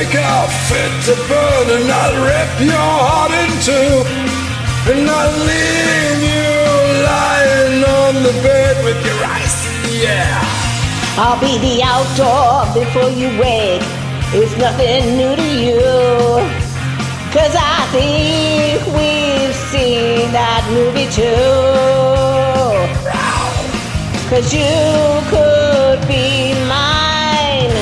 make a fit to burn, and I'll rip your heart in two, and I'll leave you lying on the bed with your eyes in the air. I'll be the outdoor before you wake. It's nothing new to you, 'cause I think we've seen that movie too. 'Cause you could be mine,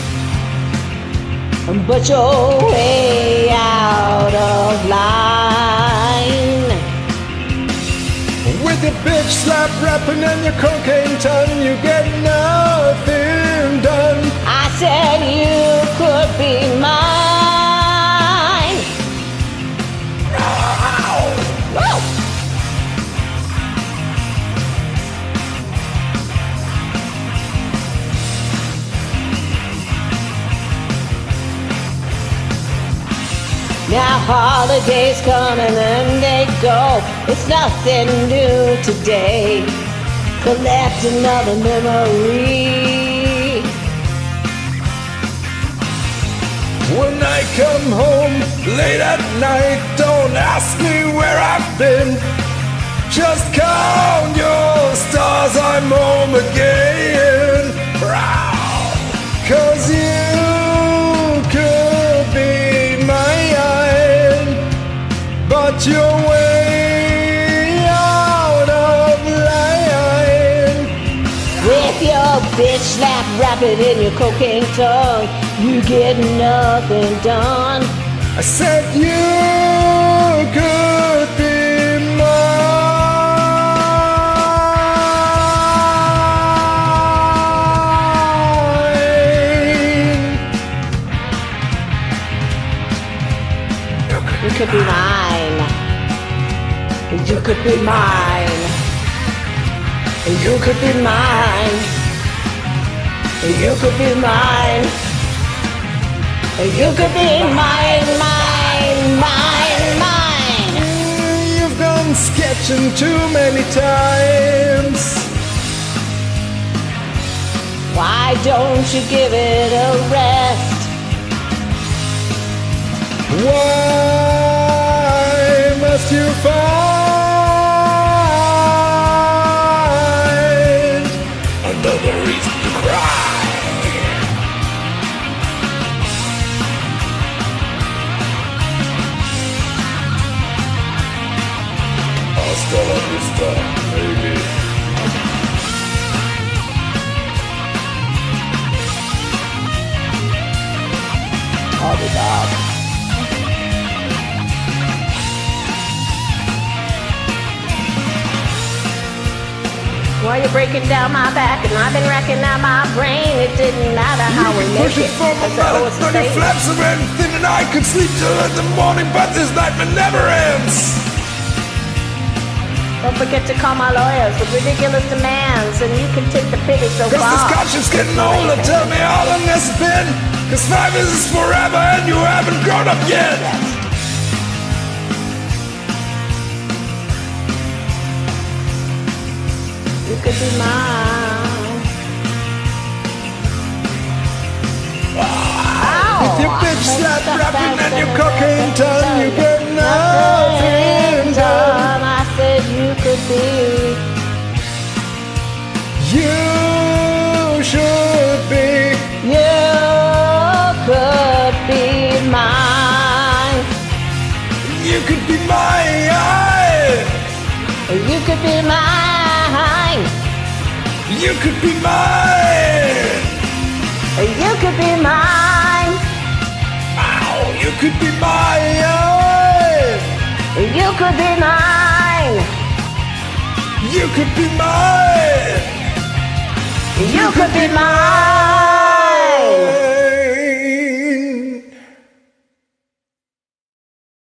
but you're way out of line. With your bitch slap rapping and your cocaine tongue, you get nothing done. I said you could be mine. Woo! Now holidays come and then they go. It's nothing new today. Collect another memory. When I come home late at night, don't ask me where I've been. Just count your stars, I'm home again. 'Cause you could be mine, but you're way out of line. With your bitch slap rapping in your cocaine tongue, you get nothing done. I said you could be mine. You could be mine. You could be mine. You could be mine. You could be mine. You could be mine, mine. You've gone sketching too many times. Why don't you give it a rest? Why must you find another reason to cry? Hasta la vista, baby. I'll be back. Well, you're breaking down my back, and I've been racking out my brain. It didn't matter how we make Push it it. for my 'Cause I belly, was on your safe. flaps of anything, and I could sleep till in the morning, but this nightmare never ends. Don't forget to call my lawyers with ridiculous demands, and you can take the pity so 'Cause far. this conscience getting older, tell me how long it's been. 'Cause 5 years is forever, and you haven't grown up yet. You could be mine. With your bitch slap rapping and your cocaine tongue, you get nothing done. I said you could be. You should be. You could be mine. You could be mine. You could be mine. You could be mine. You could be mine. Ow, you could be mine. You could be mine. You could be mine. You could be mine.